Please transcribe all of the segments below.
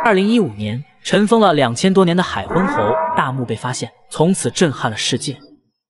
2015年，尘封了2000多年的海昏侯大墓被发现，从此震撼了世界。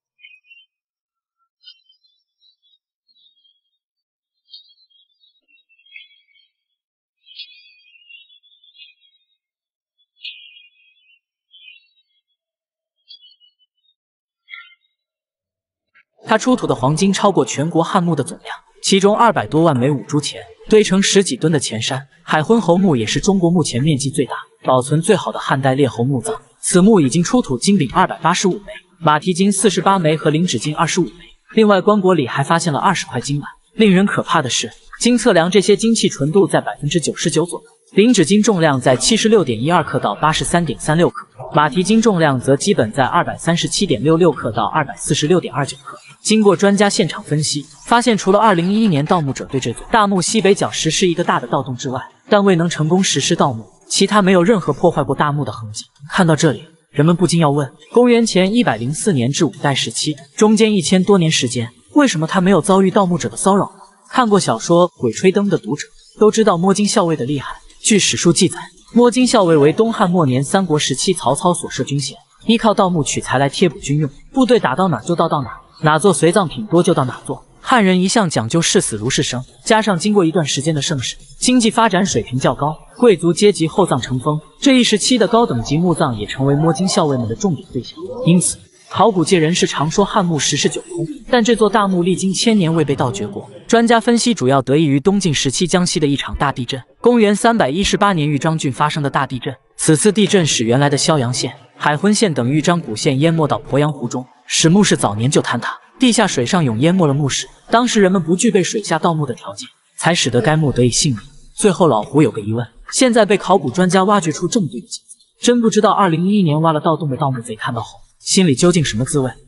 他出土的黄金超过全国汉墓的总量，其中200多万枚五铢钱堆成10几吨的前山。海昏侯墓也是中国目前面积最大、保存最好的汉代列侯墓葬。此墓已经出土金饼285枚、马蹄金48枚和领纸金25枚。另外，棺椁里还发现了20块金碗。令人可怕的是，经测量，这些金器纯度在99%左右，领纸金重量在76.12克到83.36克，马蹄金重量则基本在237.66克到246.29克。经过专家现场分析，发现除了2011年盗墓者对这座大墓西北角实施一个大的盗洞之外，但未能成功实施盗墓，其他没有任何破坏过大墓的痕迹。看到这里，人们不禁要问：公元前104年至5代时期，中间1000多年时间，为什么他没有遭遇盗墓者的骚扰呢？看过小说《鬼吹灯》的读者都知道摸金校尉的厉害。据史书记载，摸金校尉为东汉末年三国时期曹操所设军衔，依靠盗墓取材来贴补军用，部队打到哪就盗到哪，哪座随葬品多就到哪座。汉人一向讲究视死如是生，加上经过一段时间的盛世，经济发展水平较高，贵族阶级厚葬成风，这一时期的高等级墓葬也成为摸金校尉们的重点对象。因此，考古界人士常说汉墓实是九空，但这座大墓历经1000年未被盗掘过。专家分析，主要得益于东晋时期江西的一场大地震。公元318年豫章郡发生的大地震，此次地震使原来的萧阳县、海昏县等豫章古县淹没到鄱阳湖中，使墓室早年就坍塌，地下水上涌淹没了墓室。当时人们不具备水下盗墓的条件，才使得该墓得以幸免。最后老胡有个疑问，现在被考古专家挖掘出这么多的金子，真不知道2011年挖了盗洞的盗墓贼看到后心里究竟什么滋味。